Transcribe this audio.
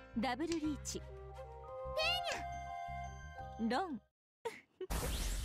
ダブルリーチ。ロン